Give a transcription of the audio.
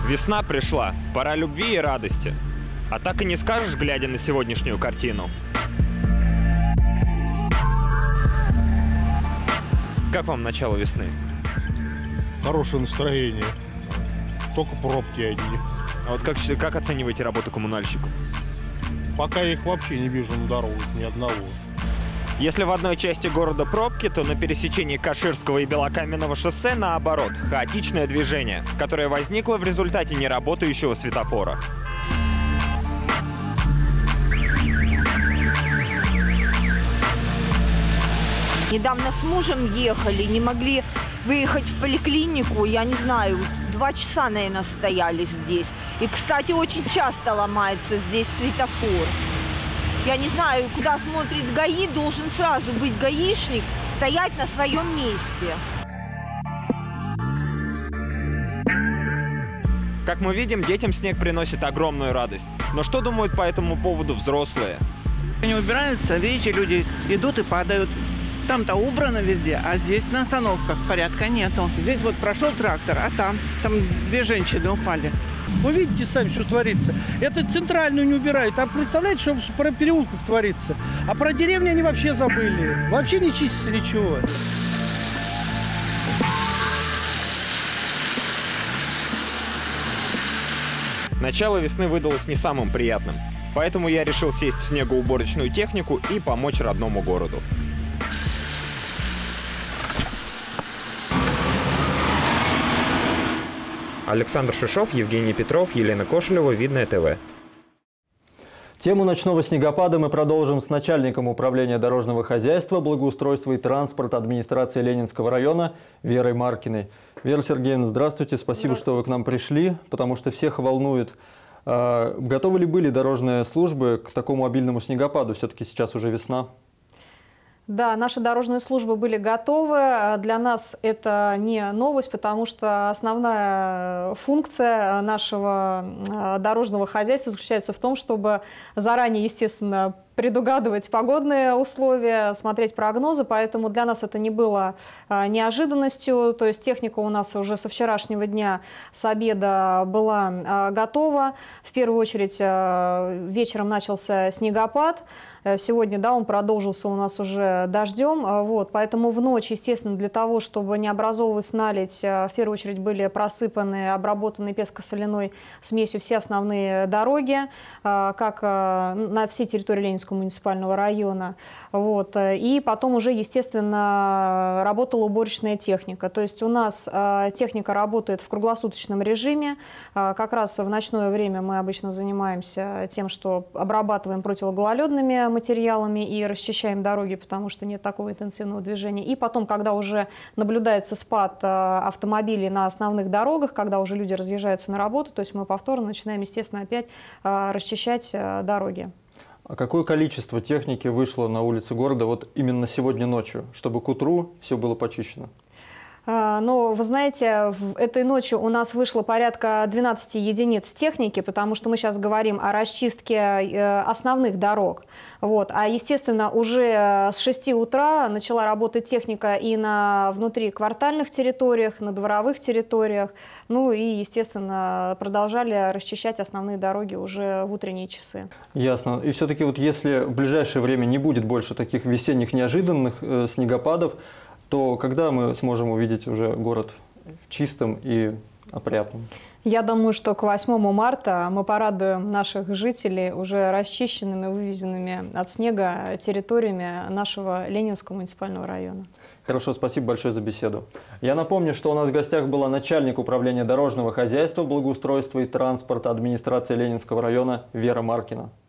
Весна пришла, пора любви и радости. А так и не скажешь, глядя на сегодняшнюю картину. Как вам начало весны? Хорошее настроение. Только пробки одни. А вот как оцениваете работу коммунальщиков? Пока я их вообще не вижу на дорогах, ни одного. Если в одной части города пробки, то на пересечении Каширского и Белокаменного шоссе, наоборот, хаотичное движение, которое возникло в результате неработающего светофора. Недавно с мужем ехали, не могли выехать в поликлинику, я не знаю, 2 часа, наверное, стояли здесь. И, кстати, очень часто ломается здесь светофор. Я не знаю, куда смотрит ГАИ, должен сразу быть гаишник, стоять на своем месте. Как мы видим, детям снег приносит огромную радость. Но что думают по этому поводу взрослые? Не убираются, видите, люди идут и падают. Там-то убрано везде, а здесь на остановках порядка нету. Здесь вот прошел трактор, а там 2 женщины упали. Вы видите сами, что творится. Это центральную не убирают. А представляете, что про переулках творится? А про деревню они вообще забыли. Вообще не чистится ничего. Начало весны выдалось не самым приятным. Поэтому я решил сесть в снегоуборочную технику и помочь родному городу. Александр Шишов, Евгений Петров, Елена Кошелева, Видное ТВ. Тему ночного снегопада мы продолжим с начальником управления дорожного хозяйства, благоустройства и транспорта администрации Ленинского района Верой Маркиной. Вера Сергеевна, здравствуйте. Спасибо, что вы к нам пришли, потому что всех волнует. Готовы ли были дорожные службы к такому обильному снегопаду? Все-таки сейчас уже весна. Да, наши дорожные службы были готовы. Для нас это не новость, потому что основная функция нашего дорожного хозяйства заключается в том, чтобы заранее, естественно, предугадывать погодные условия, смотреть прогнозы, поэтому для нас это не было неожиданностью. То есть техника у нас уже со вчерашнего дня, с обеда была готова. В первую очередь вечером начался снегопад. Сегодня, да, он продолжился у нас уже дождем. Вот, поэтому в ночь, естественно, для того, чтобы не образовывалась наледь, в первую очередь были просыпаны, обработаны песко-соляной смесью все основные дороги, как на всей территории Ленинского муниципального района. Вот. И потом уже, естественно, работала уборочная техника. То есть у нас техника работает в круглосуточном режиме. Как раз в ночное время мы обычно занимаемся тем, что обрабатываем противогололедными материалами и расчищаем дороги, потому что нет такого интенсивного движения. И потом, когда уже наблюдается спад автомобилей на основных дорогах, когда уже люди разъезжаются на работу, то есть мы повторно начинаем, естественно, опять расчищать дороги. А какое количество техники вышло на улицы города вот именно сегодня ночью, чтобы к утру все было почищено? Но, вы знаете, этой ночью у нас вышло порядка 12 единиц техники, потому что мы сейчас говорим о расчистке основных дорог. Вот. А, естественно, уже с 6 утра начала работать техника и на внутриквартальных территориях, на дворовых территориях. Ну и, естественно, продолжали расчищать основные дороги уже в утренние часы. Ясно. И все-таки вот если в ближайшее время не будет больше таких весенних неожиданных снегопадов, то когда мы сможем увидеть уже город в чистом и опрятном? Я думаю, что к 8 марта мы порадуем наших жителей уже расчищенными, вывезенными от снега территориями нашего Ленинского муниципального района. Хорошо, спасибо большое за беседу. Я напомню, что у нас в гостях была начальник управления дорожного хозяйства, благоустройства и транспорта администрации Ленинского района Вера Маркина.